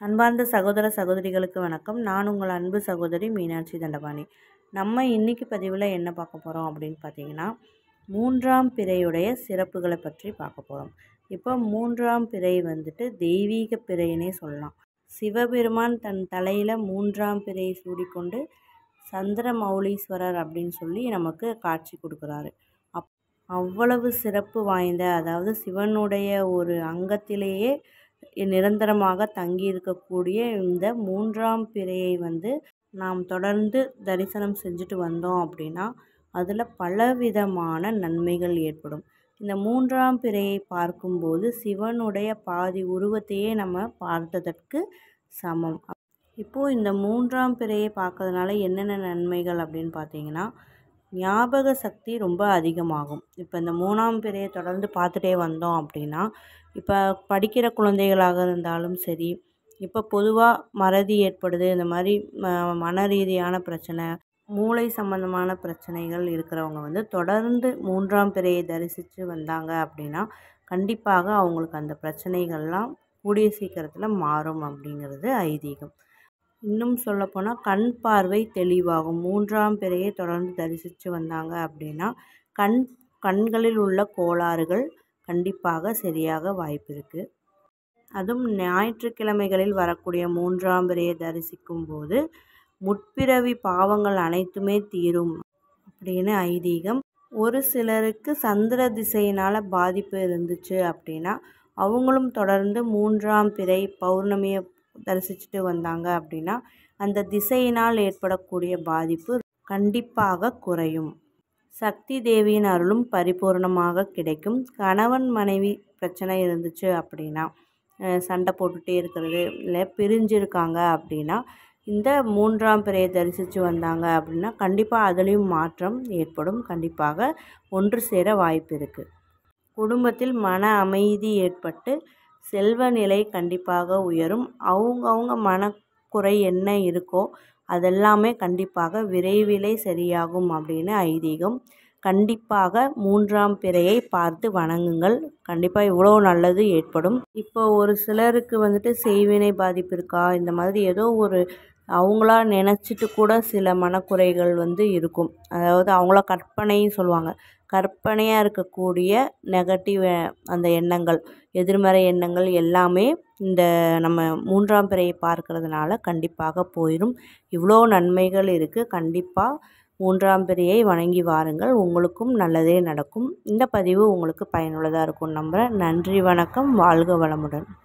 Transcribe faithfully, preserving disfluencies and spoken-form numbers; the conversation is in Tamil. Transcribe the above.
அன்பார்ந்த சகோதர சகோதரிகளுக்கு வணக்கம். நான் உங்கள் அன்பு சகோதரி மீனாட்சி தண்டபாணி. நம்ம இன்னைக்கு பதிவில் என்ன பார்க்க போகிறோம் அப்படின்னு பார்த்தீங்கன்னா, மூன்றாம் பிறையுடைய சிறப்புகளை பற்றி பார்க்க போகிறோம். இப்போ மூன்றாம் பிறை வந்துட்டு தெய்வீக பிறையினே சொல்லலாம். சிவபெருமான் தன் தலையில் மூன்றாம் பிறையை சூடிக்கொண்டு சந்திர மௌலீஸ்வரர் அப்படின்னு சொல்லி நமக்கு காட்சி கொடுக்குறாரு. அப் அவ்வளவு சிறப்பு வாய்ந்த, அதாவது சிவனுடைய ஒரு அங்கத்திலேயே நிரந்தரமாக தங்கி இருக்கக்கூடிய இந்த மூன்றாம் பிறையை வந்து நாம் தொடர்ந்து தரிசனம் செஞ்சுட்டு வந்தோம் அப்படின்னா அதில் பலவிதமான நன்மைகள் ஏற்படும். இந்த மூன்றாம் பிறையை பார்க்கும்போது சிவனுடைய பாதி உருவத்தையே நம்ம பார்த்ததற்கு சமம். இப்போது இந்த மூன்றாம் பிறையை பார்க்கறதுனால என்னென்ன நன்மைகள் அப்படின்னு பார்த்தீங்கன்னா, ஞாபக சக்தி ரொம்ப அதிகமாகும். இப்போ இந்த மூணாம் பிறையை தொடர்ந்து பார்த்துட்டே வந்தோம் அப்படின்னா, இப்போ படிக்கிற குழந்தைகளாக இருந்தாலும் சரி, இப்போ பொதுவாக மறதி ஏற்படுது, இந்த மாதிரி ம மன ரீதியான பிரச்சனை, மூளை சம்பந்தமான பிரச்சனைகள் இருக்கிறவங்க வந்து தொடர்ந்து மூன்றாம் பிறையை தரிசித்து வந்தாங்க அப்படின்னா கண்டிப்பாக அவங்களுக்கு அந்த பிரச்சனைகள்லாம் கூடிய சீக்கிரத்தில் மாறும் அப்படிங்கிறது ஐதீகம். இன்னும் சொல்லப்போனால் கண் பார்வை தெளிவாகும். மூன்றாம் பிறையை தொடர்ந்து தரிசித்து வந்தாங்க அப்படின்னா கண் கண்களில் உள்ள கோளாறுகள் கண்டிப்பாக சரியாக வாய்ப்பு இருக்குது. அதுவும் ஞாயிற்றுக்கிழமைகளில் வரக்கூடிய மூன்றாம் பிறையை தரிசிக்கும் போது முற்பிறவி பாவங்கள் அனைத்துமே தீரும் அப்படின்னு ஐதீகம். ஒரு சிலருக்கு சந்திர திசையினால் பாதிப்பு இருந்துச்சு அப்படின்னா அவங்களும் தொடர்ந்து மூன்றாம் பிறை பௌர்ணமியை தரிசிச்சுட்டு வந்தாங்க அப்படின்னா அந்த திசையினால் ஏற்படக்கூடிய பாதிப்பு கண்டிப்பாக குறையும். சக்தி தேவியின் அருளும் பரிபூர்ணமாக கிடைக்கும். கணவன் மனைவி பிரச்சனை இருந்துச்சு அப்படின்னா, சண்டை போட்டுகிட்டே இருக்கிறது, இல்லை பிரிஞ்சிருக்காங்க அப்படின்னா இந்த மூன்றாம் பிறையை தரிசித்து வந்தாங்க அப்படின்னா கண்டிப்பாக அதுலேயும் மாற்றம் ஏற்படும். கண்டிப்பாக ஒன்று சேர வாய்ப்பு இருக்குது. குடும்பத்தில் மன அமைதி ஏற்பட்டு செல்வ நிலை கண்டிப்பாக உயரும். அவங்கவுங்க மனக்குறை என்ன இருக்கோ அதெல்லாமே கண்டிப்பாக விரைவிலே சரியாகும் அப்படின்னு ஐதீகம். கண்டிப்பாக மூன்றாம் பிறையை பார்த்து வணங்குங்கள். கண்டிப்பாக இவ்வளோ நல்லது ஏற்படும். இப்போ ஒரு சிலருக்கு வந்துட்டு செய்வினை பாதிப்பு இருக்கா, இந்த மாதிரி ஏதோ ஒரு அவங்களா நினச்சிட்டு கூட சில மனக்குறைகள் வந்து இருக்கும். அதாவது அவங்கள கற்பனை சொல்லுவாங்க, கற்பனையாக இருக்கக்கூடிய நெகட்டிவ் அந்த எண்ணங்கள், எதிர்மறை எண்ணங்கள் எல்லாமே இந்த நம்ம மூன்றாம் பிறையை பார்க்கறதுனால கண்டிப்பாக போயிடும். இவ்வளோ நன்மைகள் இருக்குது. கண்டிப்பாக மூன்றாம் பிறையை வணங்கி வாருங்கள், உங்களுக்கும் நல்லதே நடக்கும். இந்த பதிவு உங்களுக்கு பயனுள்ளதாக இருக்கும் நம்புகிறேன். நன்றி, வணக்கம், வாழ்க வளமுடன்.